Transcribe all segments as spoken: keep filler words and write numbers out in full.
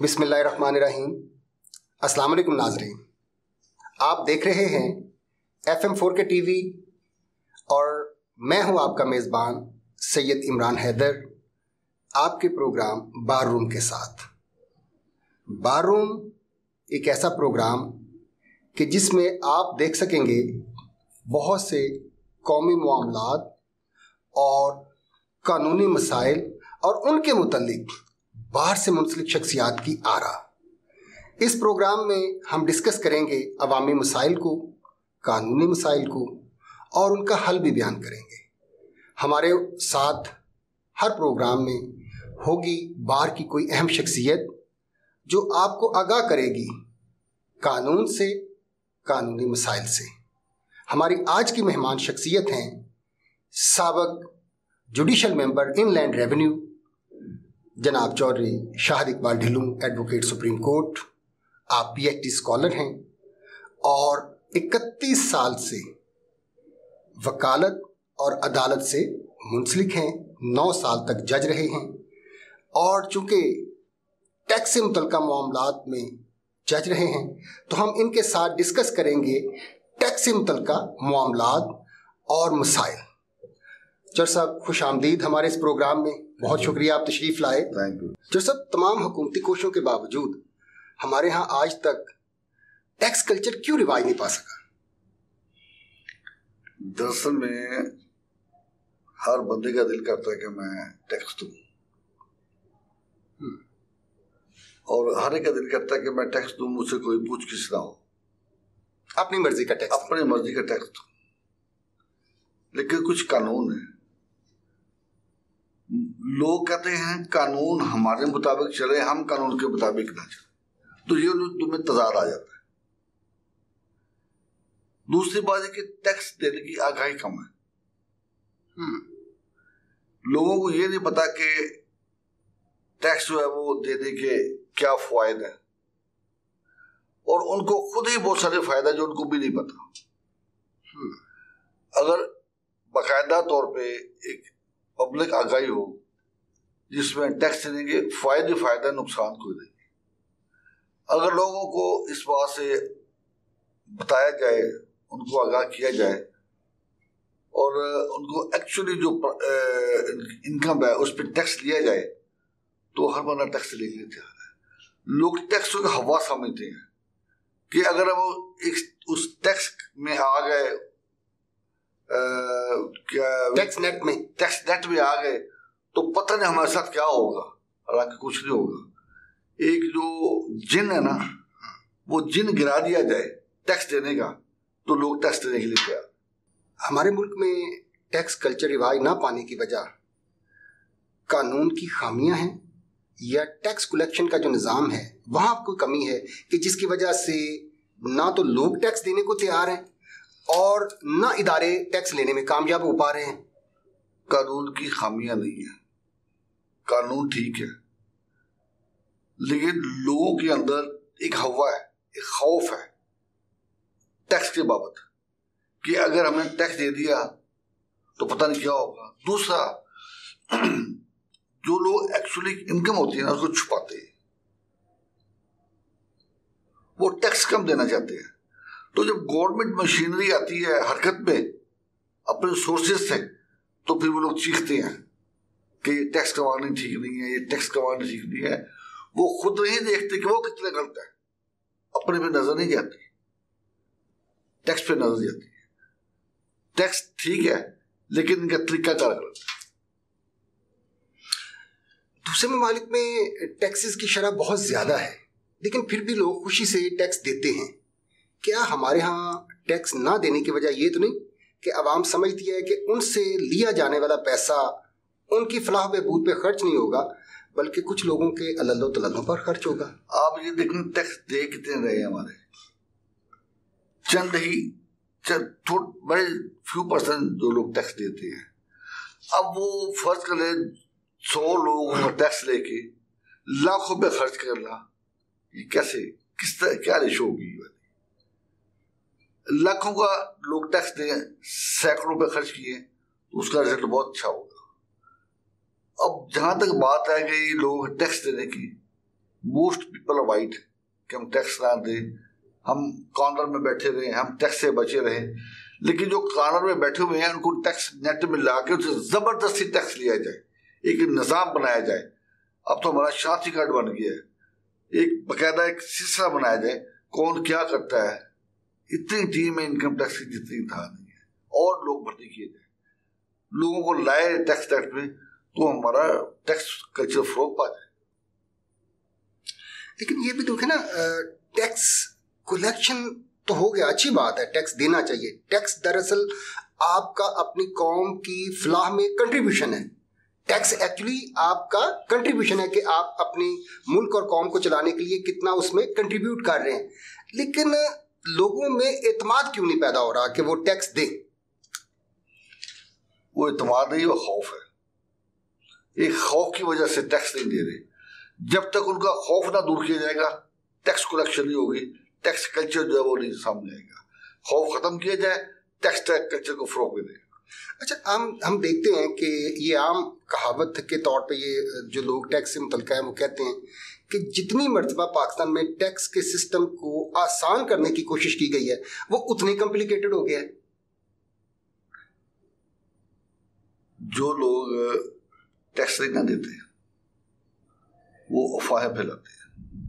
बिस्मिल्लाहिर्रहमानिर्रहीम। अस्सलाम वालेकुम नाज़रीन, आप देख रहे हैं एफ एम फोर के टीवी और मैं हूं आपका मेज़बान सैयद इमरान हैदर, आपके प्रोग्राम बार रूम के साथ। बार रूम एक ऐसा प्रोग्राम कि जिसमें आप देख सकेंगे बहुत से कौमी मामलात और कानूनी मसाइल और उनके मुतल्लिक बाहर से मुंसलिक शख्सियात की आरा। इस प्रोग्राम में हम डिस्कस करेंगे अवामी मसाइल को, कानूनी मसाइल को और उनका हल भी बयान करेंगे। हमारे साथ हर प्रोग्राम में होगी बाहर की कोई अहम शख्सियत जो आपको आगाह करेगी कानून से, कानूनी मसाइल से। हमारी आज की मेहमान शख्सियत हैं साबिक जुडिशल मेंबर इनलैंड रेवेन्यू जनाब Chaudhary Shahid Iqbal Dhillu, advocate supreme court. आप पी एच डी स्कॉलर हैं और इकतीस साल से वकालत और अदालत से मुंसलिक हैं। नौ साल तक जज रहे हैं और चूंकि टैक्स से मुतल्लिक़ मामलात में जज रहे हैं तो हम इनके साथ डिस्कस करेंगे टैक्स से मुतल्लिक़ मामलात और मसाइल। चौधरी साहब, खुश आमदीद हमारे इस प्रोग्राम में। बहुत शुक्रिया आप तशरीफ लाए। Thank you. जो सब तमाम हुकूमती कोशिशों के बावजूद हमारे यहाँ आज तक टैक्स कल्चर क्यों रिवाज नहीं पा सका? दरअसल में हर बंदे का दिल करता है कि मैं टैक्स दूं और हर एक का दिल करता है कि मैं टैक्स दूं, मुझसे कोई पूछ किस ना हो, अपनी मर्जी का टैक्स, अपनी मर्जी का टैक्स दूं। लेकिन कुछ कानून है, लोग कहते हैं कानून हमारे मुताबिक चले, हम कानून के मुताबिक ना चले, तो ये तुम्हें तजाद आ जाता है। दूसरी बात है कि टैक्स देने की आगाही कम है। लोगों को ये नहीं पता कि टैक्स जो है वो देने के क्या फायदे हैं, और उनको खुद ही बहुत सारे फायदे जो उनको भी नहीं पता। अगर बाकायदा तौर पे एक पब्लिक आगाही हो जिसमें टैक्स देने के फायदे फायदे नुकसान कोई नहीं, अगर लोगों को इस बात से बताया जाए, उनको आगाह किया जाए और उनको एक्चुअली जो इनकम है उस पर टैक्स लिया जाए, तो हर बंदा टैक्स लेने के लिए तैयार है। लोग टैक्स को हवा समझते हैं कि अगर वो एक उस टैक्स में आ गए, क्या टैक्स नेट में टैक्स नेट में आ गए तो पता नहीं हमारे साथ क्या होगा। हालांकि कुछ नहीं होगा। एक जो जिन है ना, वो जिन गिरा दिया जाए टैक्स देने का, तो लोग टैक्स देने के लिए तैयार। हमारे मुल्क में टैक्स कल्चर रिवाज ना पाने की वजह कानून की खामियां हैं या टैक्स कलेक्शन का जो निज़ाम है वहाँ कोई कमी है कि जिसकी वजह से ना तो लोग टैक्स देने को तैयार हैं और ना इदारे टैक्स लेने में कामयाब हो पा रहे हैं? कानून की खामियां नहीं है, कानून ठीक है, लेकिन लोगों के अंदर एक हवा है, एक खौफ है टैक्स के बाबत कि अगर हमें टैक्स दे दिया तो पता नहीं क्या होगा। दूसरा, जो लोग एक्चुअली इनकम होती है ना उसको छुपाते हैं, वो टैक्स कम देना चाहते हैं। तो जब गवर्नमेंट मशीनरी आती है हरकत में अपने सोर्सेज से, तो फिर वो लोग चीखते हैं कि ये टैक्स कमाना ठीक नहीं है, ये टैक्स कमाना ठीक नहीं है। वो खुद नहीं देखते कि वो कितने गलत है, अपने पे नजर नहीं जाती, टैक्स पे नजर जाती है। टैक्स ठीक है लेकिन इनका तरीका कार गलत है। दूसरे ममालिक में टैक्सेस की शरह बहुत ज्यादा है, लेकिन फिर भी लोग खुशी से टैक्स देते हैं। क्या हमारे यहाँ टैक्स ना देने की वजह ये तो नहीं कि आवाम समझती है कि उनसे लिया जाने वाला पैसा उनकी फलाह बहबूद पे खर्च नहीं होगा, बल्कि कुछ लोगों के अल्लो तल्लों पर खर्च होगा? आप ये देखें टैक्स दे कितने रहे हमारे, चंद ही चंद थोड़े बड़े फ्यू परसेंट जो लोग टैक्स देते हैं। अब वो फर्ज कर ले सौ लोगों का टैक्स लेके लाखों पे खर्च करना, ये कैसे, किस तरह, क्या रेशो होगी? लाखों का लोग टैक्स दें, सैकड़ों पे खर्च किए तो उसका रिजल्ट बहुत अच्छा होगा। अब जहां तक बात है कि लोग टैक्स देने की, मोस्ट पीपल अवॉइड कि हम टैक्स ना दें, हम कॉर्नर में बैठे रहे, हम टैक्स से बचे रहे। लेकिन जो कॉर्नर में बैठे हुए हैं उनको टैक्स नेट में ला के उनसे जबरदस्ती टैक्स लिया जाए, एक निज़ाम बनाया जाए। अब तो हमारा शांति कार्ड बन गया है, एक बकायदा एक सिलसिला बनाया जाए कौन क्या करता है। इतनी टीम है इनकम टैक्स की जितनी था नहीं है, और लोग भर्ती किए जाए, लोगों को लाए टैक्स एक्ट में, तो हमारा टैक्स कल्चर फ्रोग पा जाए। लेकिन ये भी तो है ना, टैक्स कलेक्शन तो हो गया, अच्छी बात है, टैक्स देना चाहिए। टैक्स दरअसल आपका अपनी कौम की फलाह में कंट्रीब्यूशन है। टैक्स एक्चुअली आपका कंट्रीब्यूशन है कि आप अपनी मुल्क और कौम को चलाने के लिए कितना उसमें कंट्रीब्यूट कर रहे हैं। लेकिन लोगों में एतमाद क्यों नहीं पैदा हो रहा कि वो टैक्स दें? वो एतमाद नहीं, वो खौफ है। एक खौफ की वजह से टैक्स नहीं दे रहे। जब तक उनका खौफ ना दूर किया जाएगा टैक्स कलेक्शन नहीं होगी, टैक्स कल्चर जो है वो नहीं सामने आएगा। खौफ खत्म किया जाए, टैक्स टैक्स कल्चर को फरोग देगा। अच्छा, हम हम देखते हैं कि ये आम कहावत के तौर पे ये जो लोग टैक्स से मुतल्लिक़ हैं वो कहते हैं कि जितनी मर्तबा पाकिस्तान में टैक्स के सिस्टम को आसान करने की कोशिश की गई है वो उतनी कॉम्प्लिकेटेड हो गया है। जो लोग टैक्स नहीं ना देते वो अफवाहें फैलाते हैं।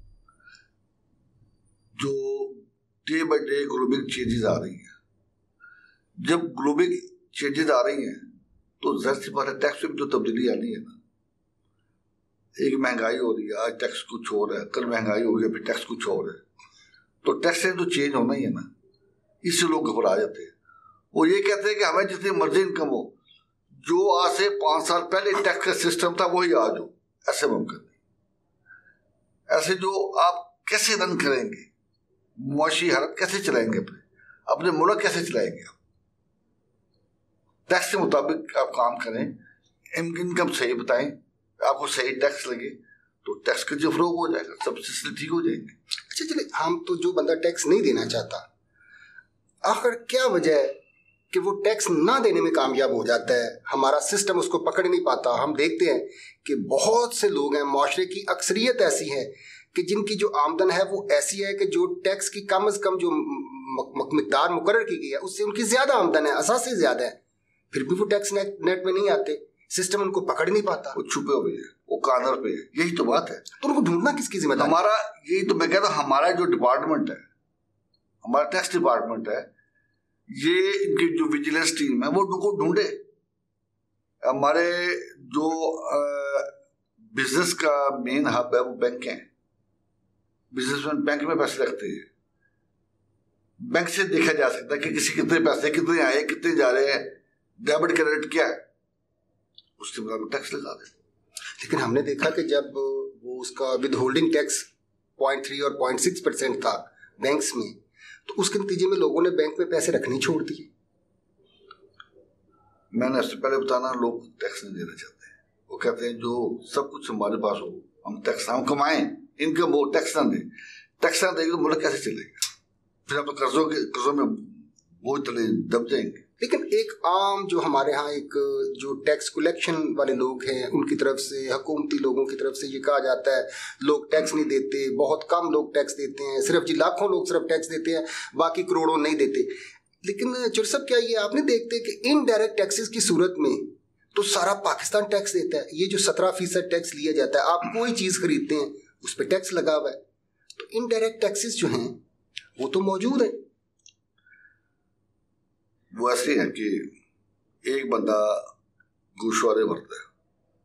जो day by day global changes आ रही हैं, जब ग्लोबल चेंजेस आ रही हैं तो ज़ाहिर सी बात है टैक्स में तो तब्दीली आनी है ना। एक महंगाई हो रही है, आज टैक्स कुछ और है, कल महंगाई हो गई फिर टैक्स कुछ और है, तो टैक्स से तो चेंज होना ही है ना। इससे लोग घबरा जाते हैं, वो ये कहते हैं कि हमें जितनी मर्जी इनकम हो, जो आज से पाँच साल पहले टैक्स का सिस्टम था वही आज हो, ऐसे मुमकिन नहीं। ऐसे जो आप कैसे रन करेंगे, मुआशी हालत कैसे चलाएंगे, अपने अपने मुल्क कैसे चलाएंगे आप? टैक्स के मुताबिक आप काम करें, इनकम सही बताएं, आपको सही टैक्स लगे तो टैक्स का जो फरोग हो जाएगा, सब सिलसिले ठीक हो जाएंगे। अच्छा चलिए, हम तो जो बंदा टैक्स नहीं देना चाहता, आखिर क्या वजह है कि वो टैक्स ना देने में कामयाब हो जाता है? हमारा सिस्टम उसको पकड़ नहीं पाता। हम देखते हैं कि बहुत से लोग हैं, माशरे की अक्सरियत ऐसी है कि जिनकी जो आमदन है वो ऐसी है कि जो टैक्स की कम अज़ कम जो मिक़दार मुकर्रर की गई है उससे उनकी ज़्यादा आमदन है, असासे ज़्यादा है, फिर भी वो टैक्स नेट नेट में नहीं आते, सिस्टम उनको पकड़ नहीं पाता, वो छुपे हुए हैं, वो कॉर्नर पे है। यही तो बात है। तो उनको ढूंढना किसकी जिम्मेदारी? हमारा यही तो मैं कहता हूँ, हमारा जो डिपार्टमेंट है, हमारा टैक्स डिपार्टमेंट है, ये इनकी जो विजिलेंस टीम है वो उनको ढूंढे। हमारे जो बिजनेस का मेन हब है वो बैंक है, बिजनेसमैन बैंक में पैसे रखते हैं, बैंक से देखा जा सकता है कि किसी कितने पैसे कितने आए कितने जा रहे हैं, डेबिट क्रेडिट क्या है, उसके मुताबिक टैक्स लगा दे। लेकिन हमने देखा कि जब वो उसका withholding tax point three और पॉइंट सिक्स परसेंट था बैंक्स में, तो उसके नतीजे में लोगों ने बैंक में पैसे रखने छोड़ दिए। मैंने इससे पहले बताना, लोग टैक्स नहीं देना चाहते। वो कहते हैं जो सब कुछ हमारे पास हो, हम टैक्स हम कमाएं, इनकम हो, टैक्स ना दें। टैक्स ना देंगे तो मुल्क कैसे चलेगा? फिर हम तो कर्जों के कर्जों में बोझ तले दब जाएंगे। लेकिन एक आम जो हमारे यहाँ एक जो टैक्स कलेक्शन वाले लोग हैं उनकी तरफ से, हुकूमती लोगों की तरफ से ये कहा जाता है लोग टैक्स नहीं देते, बहुत कम लोग टैक्स देते हैं, सिर्फ जी लाखों लोग सिर्फ टैक्स देते हैं, बाकी करोड़ों नहीं देते। लेकिन चुर साहब, क्या ये आप नहीं देखते कि इनडायरेक्ट टैक्सेस की सूरत में तो सारा पाकिस्तान टैक्स देता है? ये जो सत्रह फीसद टैक्स लिया जाता है, आप कोई चीज़ खरीदते हैं उस पर टैक्स लगा हुआ है, तो इनडायरेक्ट टैक्सेस जो हैं वो तो मौजूद है। वो ऐसे है कि एक बंदा गोशवारे भरता है,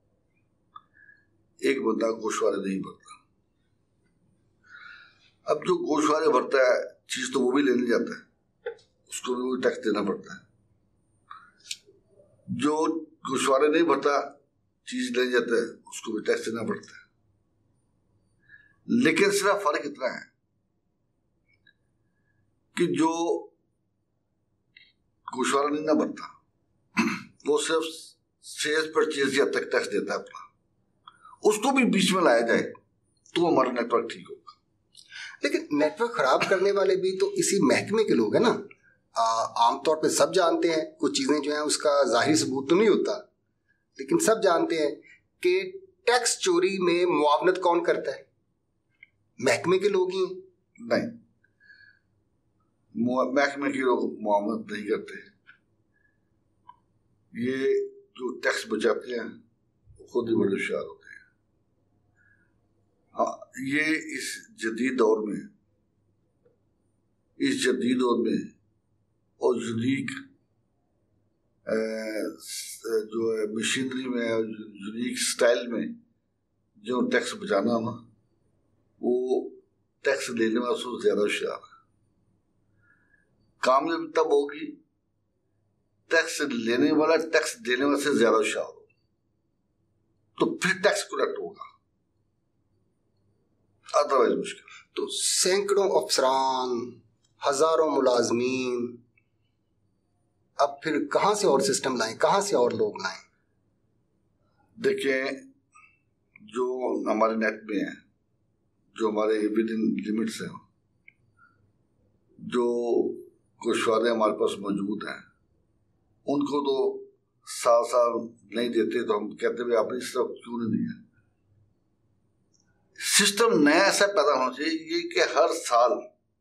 एक बंदा गोशवारे नहीं भरता। अब जो गोशवारे भरता है चीज तो वो भी लेने जाता है, उसको भी टैक्स देना पड़ता है। जो गोशवारे नहीं भरता चीज ले जाता है उसको भी टैक्स देना पड़ता है। लेकिन सिर्फ फर्क इतना है कि जो गोशवारा नहीं ना भरता वो सिर्फ सेल्स परचेज या तक टैक्स देता है अपना, उसको भी बीच में लाया जाए तो हमारा नेटवर्क ठीक होगा। लेकिन नेटवर्क खराब करने वाले भी तो इसी महकमे के लोग हैं ना। आमतौर पे सब जानते हैं कुछ चीज़ें जो हैं उसका जाहिर सबूत तो नहीं होता, लेकिन सब जानते हैं कि टैक्स चोरी में मुआवनत कौन करता है? महकमे के लोग ही? नहीं, महकमे के लोग मुआमलत नहीं करते। ये जो टैक्स बचाते हैं वो खुद ही बड़े होशियार होते हैं। हाँ, ये इस जदीद दौर में इस जदीद दौर में और यूनिक जो है मशीनरी में और यूनिक स्टाइल में जो टैक्स बचाना ना, वो टैक्स लेने वाले से ज्यादा होशियार है। कामयाबी तब होगी टैक्स लेने वाला टैक्स देने वाले से ज्यादा होशियार हो, तो फिर टैक्स कलेक्ट होगा, अदरवाइज मुश्किल। तो सैकड़ों अफसरान, हजारों मुलाजमीन, अब फिर कहां से और सिस्टम लाएं, कहां से और लोग लाएं? देखिए, जो हमारे नेट में है, जो हमारे विद इन लिमिट्स हैं, जो कुछ वादे हमारे पास मौजूद हैं, उनको तो साल साल नहीं देते, तो हम कहते हुए आपने इस तरफ क्यों नहीं दिया। सिस्टम नया ऐसा पैदा होना चाहिए कि हर साल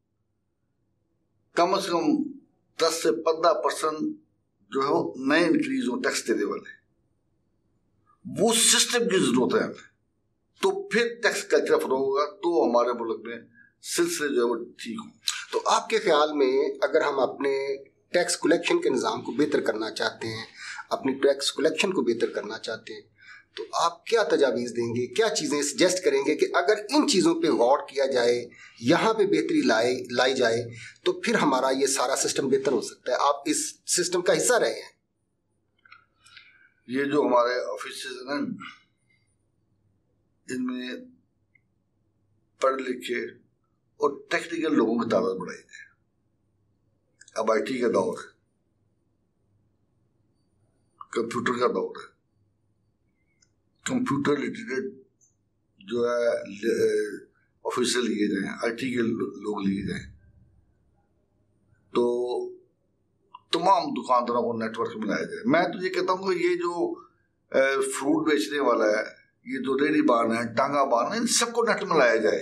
कम से कम दस से पंद्रह परसेंट जो है वो नए इंक्रीज हो टैक्स देने वाले। वो सिस्टम की जरूरत है हमें, तो फिर टैक्स कल्चर फॉलो होगा, तो हमारे मुल्क में सिलसिले जो है वो ठीक हो। तो आपके ख्याल में अगर हम अपने टैक्स कलेक्शन के निज़ाम को बेहतर करना चाहते हैं, अपनी टैक्स कलेक्शन को बेहतर करना चाहते हैं, तो आप क्या तजावीज़ देंगे, क्या चीज़ें सजेस्ट करेंगे कि अगर इन चीज़ों पे गौर किया जाए, यहाँ पे बेहतरी लाई लाई जाए, तो फिर हमारा ये सारा सिस्टम बेहतर हो सकता है? आप इस सिस्टम का हिस्सा रहे हैं। ये जो हमारे ऑफिस हैं, इनमें पढ़ लिखे और टेक्निकल लोगों की तादाद बढ़ाई है। अब आई टी का दौर है, कंप्यूटर का दौर है, कंप्यूटर लिटरेट जो है ऑफिसर लिए जाए, आई टी के लोग लिए जाए, तो तमाम दुकानदारों को नेटवर्क में लाया जाए। मैं तो ये कहता हूँ कि ये जो फ्रूट बेचने वाला है, ये जो रेडी बान है, टांगा बान है, इन सबको नेट में लाया जाए।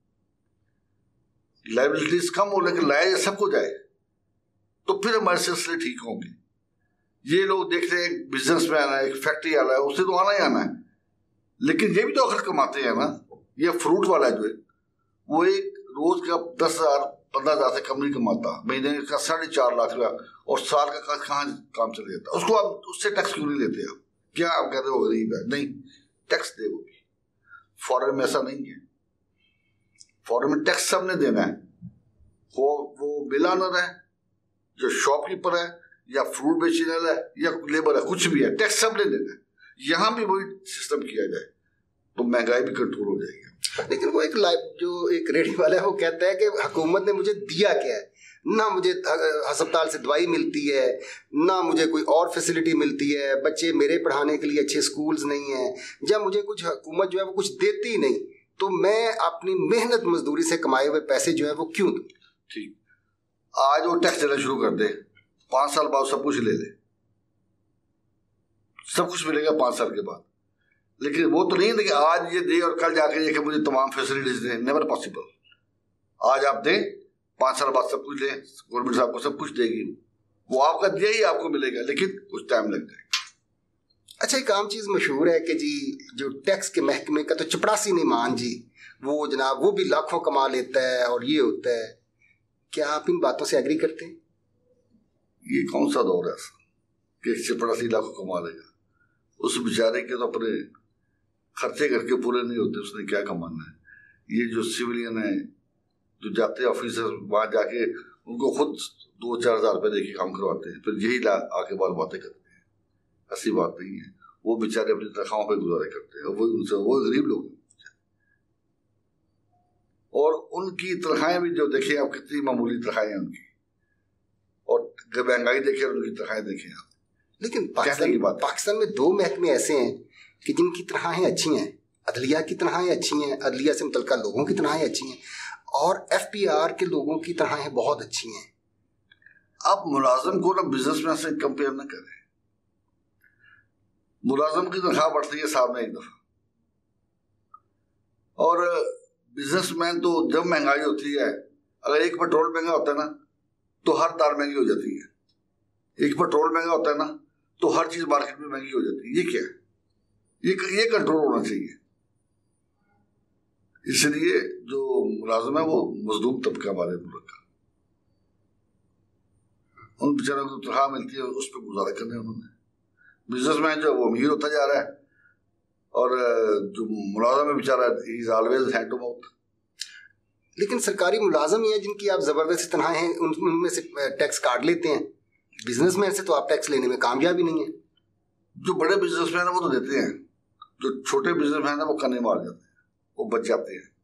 लाइबिलिटीज कम हो, लेकिन लाया जाए, सबको जाए, तो फिर हमारे सिलसिले ठीक होंगे। ये लोग देख रहे हैं बिजनेस में आना है, एक फैक्ट्री आना है, उसे तो आना ही आना है, लेकिन ये भी तो आखिर कमाते हैं ना। ये फ्रूट वाला जो है वो एक रोज का दस हजार पंद्रह हजार से कम नहीं कमाता, महीने का साढ़े चार लाख रुपया, और साल का कहाँ काम चल जाता है उसको। आप उससे टैक्स क्यों नहीं लेते? आप क्या आप कहते हो गरीब है? नहीं, टैक्स दे वो भी। फॉरेन में ऐसा नहीं है, फॉरेन में टैक्स सबने देना है, वो वो मिल ऑनर है, जो शॉपकीपर है, या फ्रूट बेचने वाला है, या लेबर है, कुछ भी है, टैक्स सबने देना है। यहाँ भी वही सिस्टम किया जाए तो महंगाई भी कंट्रोल हो जाएगी। लेकिन वो एक लाइफ जो एक रेडी वाला है वो कहता है कि हुकूमत ने मुझे दिया क्या है, ना मुझे अस्पताल से दवाई मिलती है, ना मुझे कोई और फैसिलिटी मिलती है, बच्चे मेरे पढ़ाने के लिए अच्छे स्कूल्स नहीं हैं, जब मुझे कुछ हुकूमत जो है वो कुछ देती ही नहीं, तो मैं अपनी मेहनत मजदूरी से कमाए हुए पैसे जो है वो क्यों दूं? ठीक, आज वो टैक्स देना शुरू कर दे, पांच साल बाद सब कुछ ले ले, सब कुछ मिलेगा पांच साल के बाद। लेकिन वो तो नहीं है कि आज ये दे और कल जाके ये कि मुझे तमाम फैसिलिटीज दे, नेवर पॉसिबल। आज आप दें, पांच साल बाद सब कुछ लें, गवर्नमेंट आपको सब कुछ देगी, वो आपका दिया ही आपको मिलेगा, लेकिन कुछ टाइम लग जाएगा। अच्छा, एक आम चीज़ मशहूर है कि जी जो टैक्स के महकमे का तो चपड़ासी नहीं मान जी, वो जनाब वो भी लाखों कमा लेता है और ये होता है। क्या आप इन बातों से एग्री करते हैं? ये कौन सा दौर है ऐसा कि चपड़ासी लाखों कमा लेगा? उस बेचारे के तो अपने खर्चे करके पूरे नहीं होते, उसने क्या कमाना है। ये जो सिविलियन है जो जाते हैं ऑफिसर, वहां जाके उनको खुद दो चार हजार रुपये देके काम करवाते हैं, फिर यही आके बार बातें करते हैं। ऐसी बात नहीं है, वो बेचारे अपनी तनख्वाहों पे गुजारे करते हैं, वो उनसे वो गरीब लोग हैं, और उनकी तनख्वाहें भी जो देखें आप, कितनी मामूली तनख्वाहें हैं उनकी, और महंगाई देखें उनकी तनख्वाहें देखें आप। लेकिन पाकिस्तान पाकिस्तान में दो महकमे ऐसे हैं कि जिनकी तनख्वाहें अच्छी हैं, अदलिया की तनख्वाहें अच्छी हैं, अदलिया से मुतल्लिका लोगों की तनख्वाहें अच्छी हैं, और एफ पी आर के लोगों की तनख्वाहें बहुत अच्छी हैं। आप मुलाजिम को ना बिजनेसमैन से कंपेयर ना करें। मुलाजिम की तनख्वाह बढ़ती है साहब ने एक दफा, और बिजनेसमैन तो जब महंगाई होती है, अगर एक पेट्रोल महंगा होता है ना तो हर दाल महंगी हो जाती है, एक पेट्रोल महंगा होता है ना तो हर चीज मार्केट में महंगी हो जाती है। ये क्या है? ये ये कंट्रोल होना चाहिए। इसलिए जो मुलाजिम है वो मजलूम तबका हमारे मुल्क का, उन बेचारों को तनख्वाह मिलती है, उस पर गुजारा करने उन्होंने। बिजनेसमैन जो वो अमीर होता जा रहा है और जो मुलाजिम है बेचारा is always hand to mouth. लेकिन सरकारी मुलाजिम हैं जिनकी आप जबरदस्ती तनख्वाह हैं, उनमें से टैक्स काट लेते हैं। बिजनेसमैन से तो आप टैक्स लेने में कामयाब ही नहीं है। जो बड़े बिजनेसमैन है वो तो देते हैं, जो छोटे बिजनेसमैन है वो कन्ने मार जाते हैं, वो बच जाते हैं।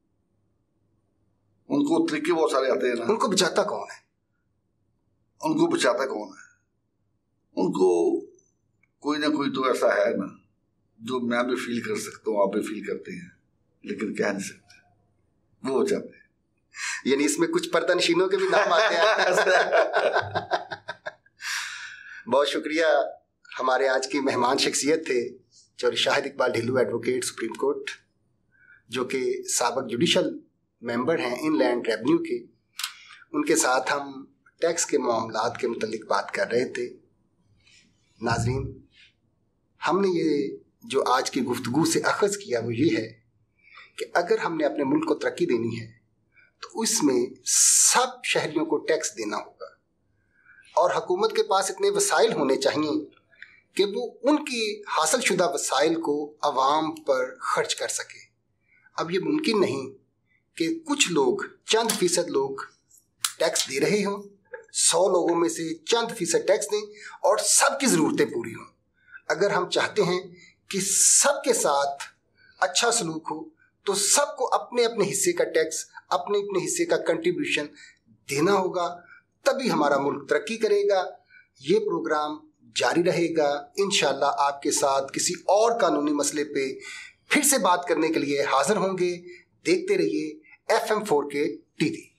उनको तरीके बहुत सारे आते हैं ना। उनको बचाता कौन है? उनको बचाता कौन है? उनको कोई ना कोई तो ऐसा है ना जो मैं भी फील कर सकता हूँ, आप भी फील करते हैं, लेकिन कह नहीं सकते, वो बचाते हैं। यानी इसमें कुछ पर्दानशीनों के भी नाम आते हैं। बहुत शुक्रिया। हमारे आज की मेहमान शख्सियत थे Chaudhary Shahid Iqbal Dhillu, advocate supreme court, जो कि साबिक जुडिशल मेंबर हैं इनलैंड रेवेन्यू के। उनके साथ हम टैक्स के मामलात के मुतल्लिक बात कर रहे थे। नाजरीन, हमने ये जो आज की गुफ्तगू से अखज़ किया वो ये है कि अगर हमने अपने मुल्क को तरक्की देनी है तो उसमें सब शहरियों को टैक्स देना होगा और हुकूमत के पास इतने वसाइल होने चाहिए कि वो उनकी हासिल शुदा वसाइल को आवाम पर खर्च कर सके। अब ये मुमकिन नहीं कि कुछ लोग, चंद फीसद लोग टैक्स दे रहे हों, सौ लोगों में से चंद फीसद टैक्स दें और सबकी ज़रूरतें पूरी हों। अगर हम चाहते हैं कि सबके साथ अच्छा सलूक हो तो सबको अपने अपने हिस्से का टैक्स, अपने अपने हिस्से का कंट्रीब्यूशन देना होगा, तभी हमारा मुल्क तरक्की करेगा। ये प्रोग्राम जारी रहेगा। इंशाअल्लाह आपके साथ किसी और कानूनी मसले पे फिर से बात करने के लिए हाजिर होंगे। देखते रहिए एफ एम फोर के टीवी।